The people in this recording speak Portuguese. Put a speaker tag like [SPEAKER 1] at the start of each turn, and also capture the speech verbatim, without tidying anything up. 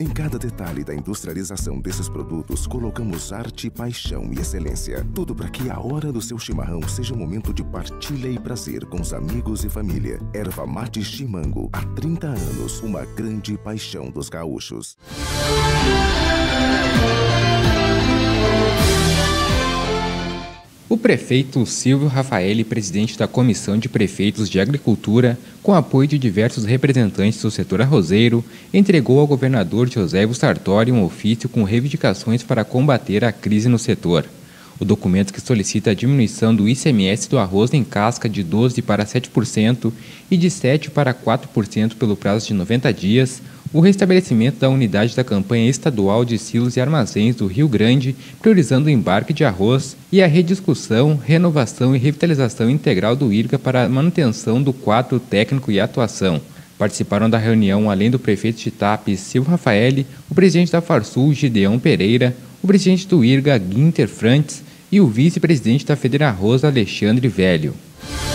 [SPEAKER 1] Em cada detalhe da industrialização desses produtos, colocamos arte, paixão e excelência. Tudo para que a hora do seu chimarrão seja um momento de partilha e prazer com os amigos e família. Erva Mate Chimango, há trinta anos, uma grande paixão dos gaúchos.
[SPEAKER 2] O prefeito Silvio Raffaelli, presidente da Comissão de Prefeitos de Agricultura, com apoio de diversos representantes do setor arrozeiro, entregou ao governador José Ivo Sartori um ofício com reivindicações para combater a crise no setor. O documento, que solicita a diminuição do I C M S do arroz em casca de doze por cento para sete por cento e de sete por cento para quatro por cento pelo prazo de noventa dias, o restabelecimento da unidade da campanha estadual de silos e armazéns do Rio Grande, priorizando o embarque de arroz, e a rediscussão, renovação e revitalização integral do IRGA para a manutenção do quadro técnico e atuação. Participaram da reunião, além do prefeito de Tapes, Silvio Raffaelli, o presidente da Farsul, Gideão Pereira, o presidente do IRGA, Guinter Frantz, e o vice-presidente da Federarroz, Alexandre Velho.